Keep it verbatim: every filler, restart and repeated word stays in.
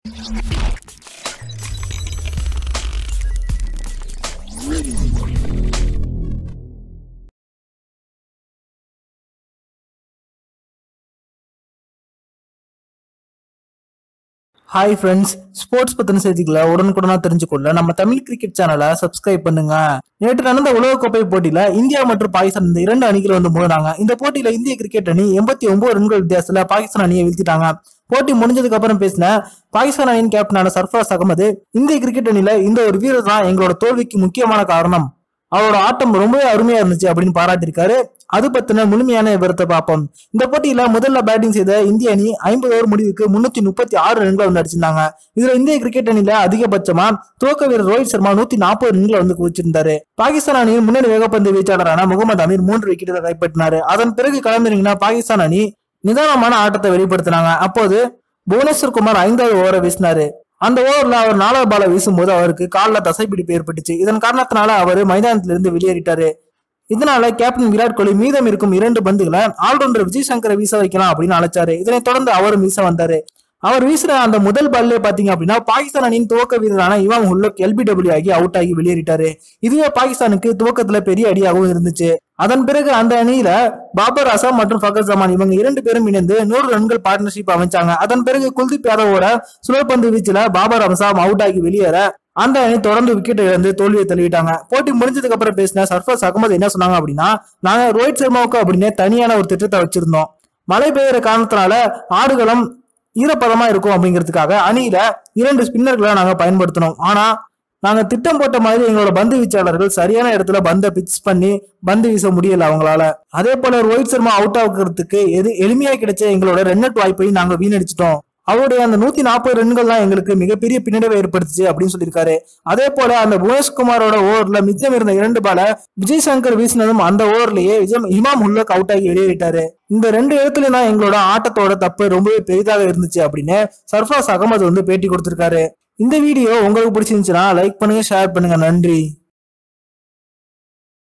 Hi friends, sports பத்தின செய்திகளை உடனுக்குடனா தெரிஞ்சுக்கொள்ள நம்ம தமிழ் கிரிக்கெட் சேனலை சப்ஸ்கிரைப் பண்ணுங்க. நேற்று நடந்த உலகக்கோப்பை போட்டியில இந்தியா மற்றும் பாகிஸ்தான் இந்த இரண்டு அணிகள் வந்து மோதினாங்க. இந்த போட்டியில இந்திய கிரிக்கெட் அணி எண்பத்தி ஒன்பது ரன்கள் வித்தியாசத்துல பாகிஸ்தான் அணியை வீழ்த்திட்டாங்க. போட்டி முடிஞ்சதுக்கு அப்புறம் பேசின பாகிஸ்தான் அணியின் கேப்டனான சர்ஃபராஸ் அகமது, இந்திய கிரிக்கெட் அணியில இந்த ஒரு வீரர் தான் எங்களோட தோல்விக்கு முக்கியமான காரணம், அவரோட ஆட்டம் ரொம்பவே அருமையா இருந்துச்சு அப்படின்னு பாராட்டிருக்காரு. அது பத்தின முழுமையான விவரத்தை பார்ப்போம். இந்த போட்டியில முதல்ல பேட்டிங் செய்த இந்திய அணி ஐம்பது ஓவர் முடிவுக்கு முன்னூத்தி முப்பத்தி ஆறு ரன்களை வந்து அடிச்சிருந்தாங்க. இதுல இந்திய கிரிக்கெட் அணியில அதிகபட்சமா துவக்க வீரர் ரோஹித் சர்மா நூத்தி நாற்பது ரன்களை வந்து குவிச்சிருந்தாரு. பாகிஸ்தான் அணியின் முன்னணி வேகப்பந்து வீச்சாளரான முகமது அமீர் மூன்று விக்கெட்டுகளை கைப்பற்றினாரு. அதன் பிறகு களமிறங்கின பாகிஸ்தான் அணி நிதானமான ஆட்டத்தை வெளிப்படுத்தினாங்க. அப்போது புவனேஸ்வர் குமார் ஐந்தாவது ஓவரை வீசினாரு. அந்த ஓவர்ல அவர் நாலாவது பால வீசும்போது அவருக்கு காலில் தசைப்பிடிப்பு ஏற்பட்டுச்சு. இதன் காரணத்தினால அவர் மைதானத்திலிருந்து வெளியேறிட்டாரு. இதனால கேப்டன் விராட் கோலி மீதம் இருக்கும் இரண்டு பந்துகளை ஆல்ரவுண்டர் விஜய் சங்கரை வீச வைக்கலாம் அப்படின்னு அழைச்சாரு. இதனை தொடர்ந்து அவரும் வீச வந்தாரு. அவர் வீசுற அந்த முதல் பால்லே பாத்தீங்க அப்படின்னா பாகிஸ்தான் அணியின் துவக்க வீரரான இமாம் உல்-ஹக் எல்பிடபிள்யூ ஆகி அவுட் ஆகி வெளியேறிட்டாரு. இதுவே பாகிஸ்தானுக்கு துவக்கத்துல பெரிய அடியாகவும் இருந்துச்சு. அதன் பிறகு அந்த அணியில பாபர் அசாம் மற்றும் ஃபகர் ஜமான் இவங்க இரண்டு பேரும் இணைந்து நூறு ரன்கள் பார்ட்னர்ஷிப் அமைச்சாங்க. அதன் பிறகு குல்தீப் யாதவோட சுழற்பந்து வீச்சுல பாபர் அசாம் அவுட் ஆகி வெளியேற அந்த அணி தொடர்ந்து விக்கெட் இழந்து தோல்வியை தள்ளிவிட்டாங்க. போட்டி முடிஞ்சதுக்கு அப்புறம் பேசின சர்ஃபராஸ் அகமது என்ன சொன்னாங்க அப்படின்னா, நாங்க ரோஹித் சர்மாவுக்கு அப்படின்னு தனியான ஒரு திட்டத்தை வச்சிருந்தோம். மழை பெய்யுற காரணத்தினால ஆடுகளம் ஈரப்பதமா இருக்கும் அப்படிங்கிறதுக்காக அணியில இரண்டு ஸ்பின்னர்களை நாங்க பயன்படுத்தணும். ஆனா நாங்க திட்டம் போட்ட மாதிரி எங்களோட பந்து வீச்சாளர்கள் சரியான இடத்துல பந்தை பிச் பண்ணி பந்து வீச முடியல அவங்களால. அதே போல ரோஹித் சர்மா அவுட் ஆகுறதுக்கு எது எளிமையா கிடைச்ச எங்களோட ரன் அவுட் வாய்ப்பை நாங்க வீணடிச்சிட்டோம். அவருடைய அந்த நூத்தி நாற்பது ரன்கள் தான் எங்களுக்கு மிகப்பெரிய பின்னடைவை ஏற்படுத்துச்சு அப்படின்னு சொல்லியிருக்காரு. அதே போல அந்த புவனேஷ்குமாரோட ஓவர்ல மிச்சம் இருந்த இரண்டு பால விஜய் சங்கர் வீசினதும் அந்த ஓவர்லயே இமாம் உல்-ஹக் அவுட் ஆகி வெளியேறிட்டாரு. இந்த ரெண்டு இடத்துல தான் எங்களோட ஆட்டத்தோட தப்பு ரொம்பவே பெரிதாக இருந்துச்சு அப்படின்னு சர்ஃபராஸ் அகமது வந்து பேட்டி கொடுத்திருக்காரு. இந்த வீடியோ உங்களுக்கு பிடிச்சிருந்துச்சுன்னா லைக் பண்ணுங்க, ஷேர் பண்ணுங்க. நன்றி.